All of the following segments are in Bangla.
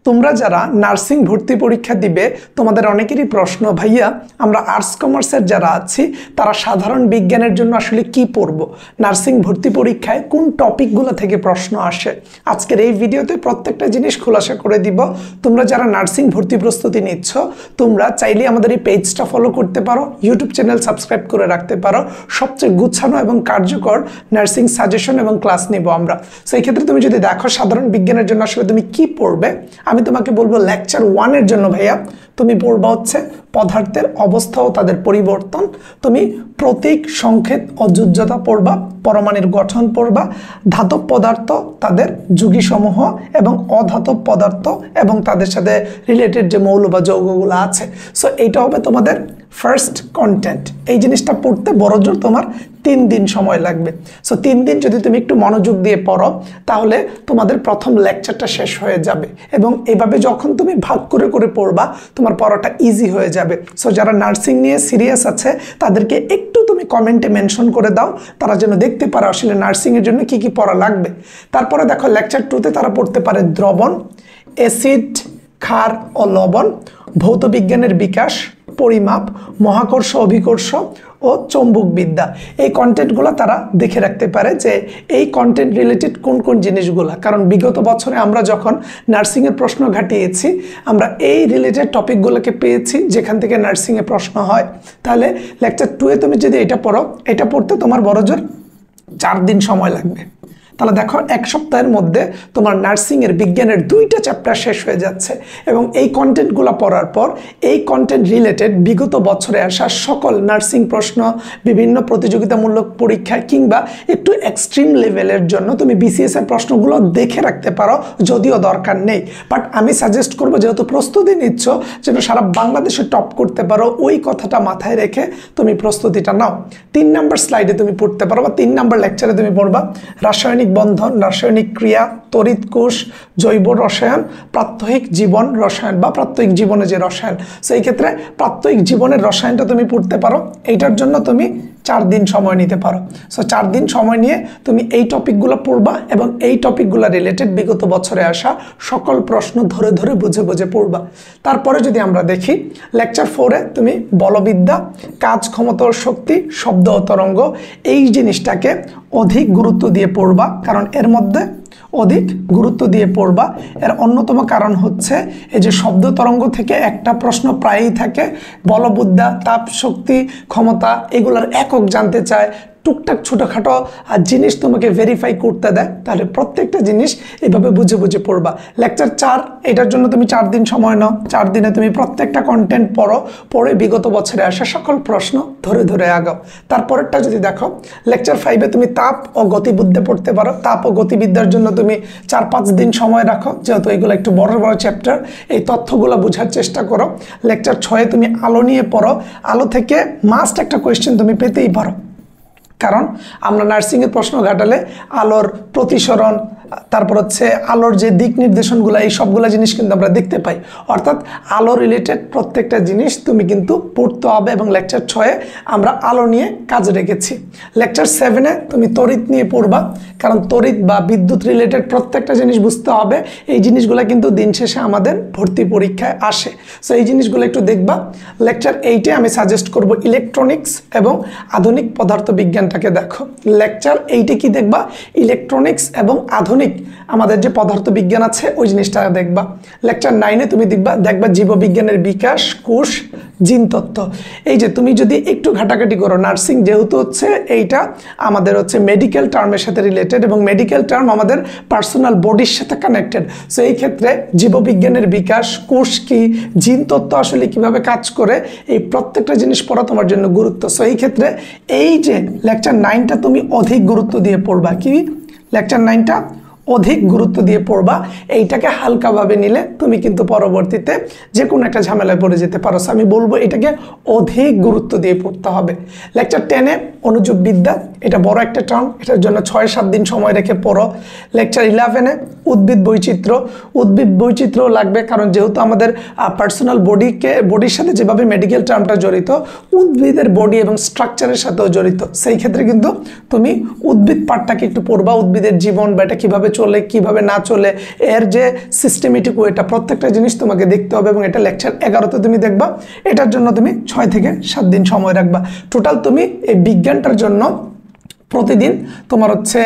তোমরা যারা নার্সিং ভর্তি পরীক্ষা দিবে তোমাদের অনেকেরই প্রশ্ন, ভাইয়া আমরা আর্টস কমার্সের যারা আছি তারা সাধারণ বিজ্ঞানের জন্য আসলে কি পড়ব, নার্সিং ভর্তি পরীক্ষায় কোন টপিকগুলো থেকে প্রশ্ন আসে। আজকের এই ভিডিওতে প্রত্যেকটা জিনিস খোলাসা করে দিব। তোমরা যারা নার্সিং ভর্তি প্রস্তুতি নিচ্ছ তোমরা চাইলে আমাদের এই পেজটা ফলো করতে পারো, ইউটিউব চ্যানেল সাবস্ক্রাইব করে রাখতে পারো। সবচেয়ে গুছানো এবং কার্যকর নার্সিং সাজেশন এবং ক্লাস নিব আমরা। সেই ক্ষেত্রে তুমি যদি দেখো সাধারণ বিজ্ঞানের জন্য আসলে তুমি কি পড়বে, আমি তোমাকে বলবো লেকচার 1 এর জন্য ভাইয়া তুমি পড়বা হচ্ছে পদার্থের অবস্থা ও তাদের পরিবর্তন, তুমি প্রতীক, সংকেত ও যোজ্যতা পড়বা, পরমাণুর গঠন পড়বা, ধাতব পদার্থ তাদের যুগিসমূহ এবং অধাতব পদার্থ এবং তাদের সাথে রিলেটেড যে মৌল বা যৌগগুলো আছে। সো এইটা হবে তোমাদের ফার্স্ট কন্টেন্ট। এই জিনিসটা পড়তে বড়জোর তোমার 3 দিন সময় লাগবে। সো 3 দিন যদি তুমি একটু মনোযোগ দিয়ে পড়ো তাহলে তোমাদের প্রথম লেকচারটা শেষ হয়ে যাবে এবং এভাবে যখন তুমি ভাগ করে করে পড়বা তোমার পড়াটা ইজি হয়ে যাবে। সো যারা নার্সিং নিয়ে সিরিয়াস আছে তাদেরকে একটু তুমি কমেন্টে মেনশন করে দাও, তারা যেন দেখতে পারে আসলে নার্সিংয়ের জন্য কি কি পড়া লাগবে। তারপরে দেখো লেকচার 2তে তারা পড়তে পারে দ্রবণ, অ্যাসিড, ক্ষার ও লবণ, ভৌতবিজ্ঞানের বিকাশ, পরিমাপ, মহাকর্ষ, অভিকর্ষ ও চৌম্বকবিদ্যা। এই কন্টেন্টগুলো তারা দেখে রাখতে পারে যে এই কন্টেন্ট রিলেটেড কোন কোন জিনিসগুলো, কারণ বিগত বছরে আমরা যখন নার্সিংয়ের প্রশ্ন ঘাটিয়েছি আমরা এই রিলেটেড টপিকগুলোকে পেয়েছি যেখান থেকে নার্সিংয়ে প্রশ্ন হয়। তাহলে লেকচার 2-এ তুমি যদি এটা পড়ো, এটা পড়তে তোমার বড়জোর 4 দিন সময় লাগবে। তাহলে দেখো 1 সপ্তাহের মধ্যে তোমার নার্সিংয়ের বিজ্ঞানের 2টা চ্যাপ্টার শেষ হয়ে যাচ্ছে এবং এই কন্টেন্টগুলো পড়ার পর এই কন্টেন্ট রিলেটেড বিগত বছরে আসা সকল নার্সিং প্রশ্ন, বিভিন্ন প্রতিযোগিতামূলক পরীক্ষায় কিংবা একটু এক্সট্রিম লেভেলের জন্য তুমি বিসিএস এর প্রশ্নগুলো দেখে রাখতে পারো, যদিও দরকার নেই। বাট আমি সাজেস্ট করবো যেহেতু প্রস্তুতি নিচ্ছ যেন সারা বাংলাদেশে টপ করতে পারো, ওই কথাটা মাথায় রেখে তুমি প্রস্তুতিটা নাও। 3 নম্বর স্লাইডে তুমি পড়তে পারো বা 3 নম্বর লেকচারে তুমি পড়বা রাসায়নিক বন্ধন, রাসায়নিক ক্রিয়া, তড়িৎ কোষ, জৈব রসায়ন, প্রাত্যহিক জীবন রসায়ন বা প্রাত্যহিক জীবনে যে রসায়ন। সো এই ক্ষেত্রে প্রাত্যহিক জীবনের রসায়নটা তুমি পড়তে পারো, এইটার জন্য তুমি 4 দিন সময় নিতে পারো। সো 4 দিন সময় নিয়ে তুমি এই টপিকগুলো পড়বা এবং এই টপিকগুলো রিলেটেড বিগত বছরে আসা সকল প্রশ্ন ধরে ধরে বুঝে বুঝে পড়বা। তারপরে যদি আমরা দেখি লেকচার 4-এ তুমি বলবিদ্যা, কাজ, ক্ষমতা ও শক্তি, শব্দ ও তরঙ্গ, এই জিনিসটাকে অধিক গুরুত্ব দিয়ে পড়বা, কারণ এর মধ্যে অধিক গুরুত্ব দিয়ে পড়বা। এর অন্যতম কারণ হচ্ছে এই যে শব্দ তরঙ্গ থেকে একটা প্রশ্ন প্রায়ই থাকে, বলবিদ্যা, তাপ, শক্তি, ক্ষমতা এগুলোর একক জানতে চায়, টুকটাক ছোটোখাটো জিনিস তোমাকে ভেরিফাই করতে দেয়। তাহলে প্রত্যেকটা জিনিস এভাবে বুঝে বুঝে পড়বা। লেকচার 4 এটার জন্য তুমি 4 দিন সময় নাও, 4 দিনে তুমি প্রত্যেকটা কন্টেন্ট পড়ে বিগত বছরে আসা সকল প্রশ্ন ধরে ধরে আগাও। তারপরেরটা যদি দেখো লেকচার 5-এ তুমি তাপ ও গতিবিদ্যা পড়তে পারো। তাপ ও গতিবিদ্যার জন্য তুমি 4-5 দিন সময় রাখো, যেহেতু এগুলো একটু বড় বড় চ্যাপ্টার, এই তথ্যগুলো বোঝার চেষ্টা করো। লেকচার 6-এ তুমি আলো নিয়ে পড়ো, আলো থেকে মাস্ট একটা কোয়েশ্চেন তুমি পেতেই পারো, কারণ আমরা নার্সিংয়ের প্রশ্ন ঘাটালে আলোর প্রতিসরণ, তারপর হচ্ছে আলোর যে দিক নির্দেশনগুলো, এই সবগুলো জিনিস কিন্তু আমরা দেখতে পাই। অর্থাৎ আলো রিলেটেড প্রত্যেকটা জিনিস তুমি কিন্তু পড়তে হবে এবং লেকচার 6-এ আমরা আলো নিয়ে কাজ রেখেছি। লেকচার 7-এ তুমি তড়িৎ নিয়ে পড়বা, কারণ তড়িৎ বা বিদ্যুৎ রিলেটেড প্রত্যেকটা জিনিস বুঝতে হবে। এই জিনিসগুলো কিন্তু দিন শেষে আমাদের ভর্তি পরীক্ষায় আসে। সো এই জিনিসগুলো একটু দেখবা। লেকচার 8-এ আমি সাজেস্ট করব ইলেকট্রনিক্স এবং আধুনিক পদার্থবিজ্ঞানটাকে দেখো। লেকচার 8-এ কি দেখবা? ইলেকট্রনিক্স এবং আধুনিক আমাদের যে পদার্থবিজ্ঞান আছে ওই জিনিসটা দেখবা। লেকচার 9-এ তুমি দেখবা জীববিজ্ঞানের বিকাশ, কোষ, জিন তত্ত্ব। এই যে তুমি যদি একটু ঘাটাঘাটি করো, নার্সিং যেহেতু হচ্ছে এইটা আমাদের হচ্ছে মেডিকেল টার্মের সাথে রিলেটেড এবং মেডিকেল টার্ম আমাদের পার্সোনাল বডির সাথে কানেক্টেড। সো এই ক্ষেত্রে জীববিজ্ঞানের বিকাশ, কোষ কি, জিন তত্ত্ব আসলে কিভাবে কাজ করে, এই প্রত্যেকটা জিনিস পড়া তোমার জন্য গুরুত্ব। সো এই ক্ষেত্রে এই যে লেকচার 9টা তুমি অধিক গুরুত্ব দিয়ে পড়বা। কি লেকচার 9টা অধিক গুরুত্ব দিয়ে পড়বা। এইটাকে হালকাভাবে নিলে তুমি কিন্তু পরবর্তীতে যে কোনো একটা ঝামেলায় পড়ে যেতে পারো। আমি বলবো এটাকে অধিক গুরুত্ব দিয়ে পড়তে হবে। লেকচার 10-এ অনুযোগ বিদ্যা, এটা বড় একটা টার্ম, এটার জন্য 6-7 দিন সময় রেখে পড়ো। লেকচার 11-এ উদ্ভিদ বৈচিত্র্য, উদ্ভিদ বৈচিত্র্য লাগবে, কারণ যেহেতু আমাদের পার্সোনাল বডির সাথে যেভাবে মেডিকেল টার্মটা জড়িত, উদ্ভিদের বডি এবং স্ট্রাকচারের সাথেও জড়িত। সেই ক্ষেত্রে কিন্তু তুমি উদ্ভিদ পার্টটাকে একটু পড়বা, উদ্ভিদের জীবন বা এটা কীভাবে চলে কিভাবে না চলে, এর যে সিস্টেমেটিক ওয়েটা প্রত্যেকটা জিনিস তোমাকে দেখতে হবে এবং এটা লেকচার 11তে তুমি দেখবা। এটার জন্য তুমি 6 থেকে 7 দিন সময় রাখবা। টোটাল তুমি এই বিজ্ঞানটার জন্য প্রতিদিন তোমার হচ্ছে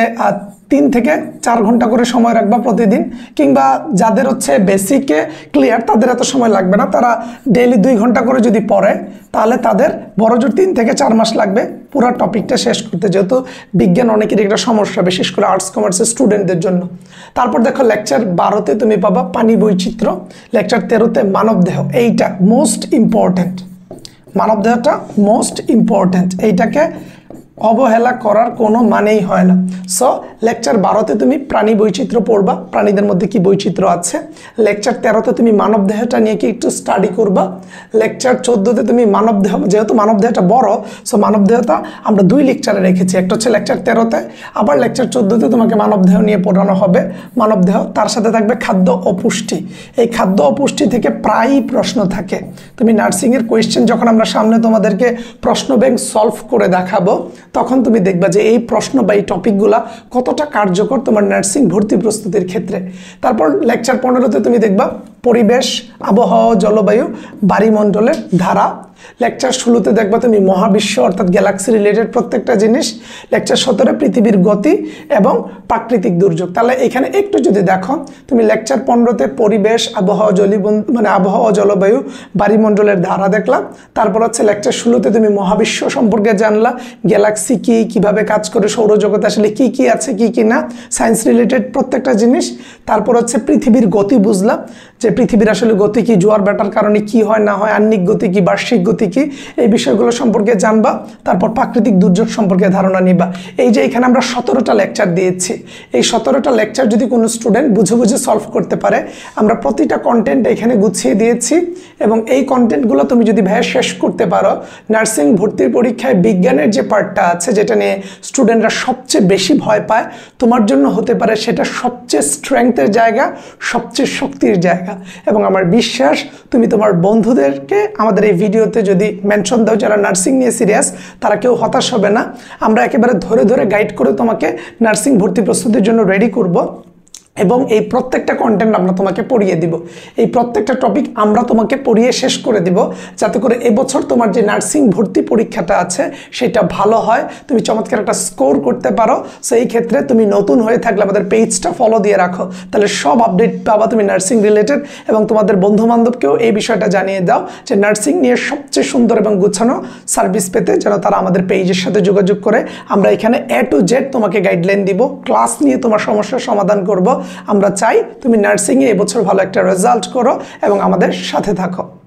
3 থেকে 4 ঘন্টা করে সময় রাখবা প্রতিদিন, কিংবা যাদের হচ্ছে বেসিকে ক্লিয়ার তাদের এত সময় লাগবে না, তারা ডেইলি 2 ঘন্টা করে যদি পড়ে তাহলে তাদের বড়জোর 3 থেকে 4 মাস লাগবে পুরো টপিকটা শেষ করতে, যেহেতু বিজ্ঞান অনেকেরই একটা সমস্যা, বিশেষ করে আর্টস কমার্সের স্টুডেন্টদের জন্য। তারপর দেখো লেকচার 12তে তুমি পাবা পানি বৈচিত্র্য, লেকচার 13তে মানবদেহ, এইটা মোস্ট ইম্পর্ট্যান্ট, মানবদেহটা মোস্ট ইম্পর্ট্যান্ট, এইটাকে অবহেলা করার কোনো মানেই হয় না। সো লেকচার 12তে তুমি প্রাণী বৈচিত্র্য পড়বা, প্রাণীদের মধ্যে কি বৈচিত্র্য আছে। লেকচার 13তে তুমি মানবদেহটা নিয়ে কি একটু স্টাডি করবা। লেকচার 14তে তুমি মানবদেহ, যেহেতু মানবদেহটা বড়, সো মানবদেহটা আমরা 2 লেকচারে রেখেছি, একটা হচ্ছে লেকচার 13তে, আবার লেকচার 14তে তোমাকে মানবদেহ নিয়ে পড়ানো হবে। মানবদেহ, তার সাথে থাকবে খাদ্য ও পুষ্টি। এই খাদ্য ও পুষ্টি থেকে প্রায়ই প্রশ্ন থাকে। তুমি নার্সিংয়ের কোয়েশ্চেন যখন আমরা সামনে তোমাদেরকে প্রশ্ন ব্যাংক সলভ করে দেখাবো, তখন তুমি দেখবা যে এই প্রশ্ন বা এই টপিকগুলা কতটা কার্যকর তোমার নার্সিং ভর্তি প্রস্তুতির ক্ষেত্রে। তারপর লেকচার 15তে তুমি দেখবা পরিবেশ, আবহাওয়া, জলবায়ু, বায়ুমণ্ডলের ধারা। লেকচার 16তে দেখবা তুমি মহাবিশ্ব অর্থাৎ গ্যালাক্সি রিলেটেড প্রত্যেকটা জিনিস। লেকচার 17 পৃথিবীর গতি এবং প্রাকৃতিক দুর্যোগ। তাহলে এখানে একটু যদি দেখো, তুমি লেকচার 15তে পরিবেশ, আবহাওয়া, আবহাওয়া, জলবায়ু, বায়ুমণ্ডলের ধারা দেখলাম। তারপর হচ্ছে লেকচার 16তে তুমি মহাবিশ্ব সম্পর্কে জানলা, গ্যালাক্সি কি, কিভাবে কাজ করে, সৌরজগতে আসলে কি কি আছে কি কি না, সায়েন্স রিলেটেড প্রত্যেকটা জিনিস। তারপর হচ্ছে পৃথিবীর গতি বুঝলাম, যে পৃথিবীর আসলে গতি কি, জোয়ার ভাটার কারণে কি হয় না হয়, আহ্নিক গতি কি, বার্ষিক গতি কি, এই বিষয়গুলো সম্পর্কে জানবা। তারপর প্রাকৃতিক দুর্যোগ সম্পর্কে ধারণা নিবা। এই যে এখানে আমরা 17টা লেকচার দিয়েছি, এই 17টা লেকচার যদি কোনো স্টুডেন্ট বুঝে বুঝে সলভ করতে পারে, আমরা প্রতিটা কন্টেন্ট এখানে গুছিয়ে দিয়েছি, এবং এই কন্টেন্টগুলো তুমি যদি ভাইয়া শেষ করতে পারো, নার্সিং ভর্তির পরীক্ষায় বিজ্ঞানের যে পার্টটা আছে, যেটা নিয়ে স্টুডেন্টরা সবচেয়ে বেশি ভয় পায়, তোমার জন্য হতে পারে সেটা সবচেয়ে স্ট্রেংথের জায়গা, সবচেয়ে শক্তির জায়গা। এবং আমার বিশ্বাস তুমি তোমার বন্ধুদেরকে আমাদের এই ভিডিওতে যদি মেনশন দাও যারা নার্সিং নিয়ে সিরিয়াস, তারা কেউ হতাশ হবে না। আমরা একেবারে ধরে ধরে গাইড করে তোমাকে নার্সিং ভর্তি প্রস্তুতির জন্য রেডি করব, এবং এই প্রত্যেকটা কন্টেন্ট আমরা তোমাকে পড়িয়ে দিব, এই প্রত্যেকটা টপিক আমরা তোমাকে পড়িয়ে শেষ করে দিব, যাতে করে এবছর তোমার যে নার্সিং ভর্তি পরীক্ষাটা আছে সেটা ভালো হয়, তুমি চমৎকার একটা স্কোর করতে পারো। সেই ক্ষেত্রে তুমি নতুন হয়ে থাকলে আমাদের পেজটা ফলো দিয়ে রাখো, তাহলে সব আপডেট পাবা তুমি নার্সিং রিলেটেড, এবং তোমাদের বন্ধুবান্ধবকেও এই বিষয়টা জানিয়ে দাও যে নার্সিং নিয়ে সবচেয়ে সুন্দর এবং গোছানো সার্ভিস পেতে যেন তারা আমাদের পেজের সাথে যোগাযোগ করে। আমরা এখানে A to Z তোমাকে গাইডলাইন দিব, ক্লাস নিয়ে তোমার সমস্যার সমাধান করব। আমরা চাই তুমি নার্সিংয়ে এবছর ভালো একটা রেজাল্ট করো এবং আমাদের সাথে থাকো।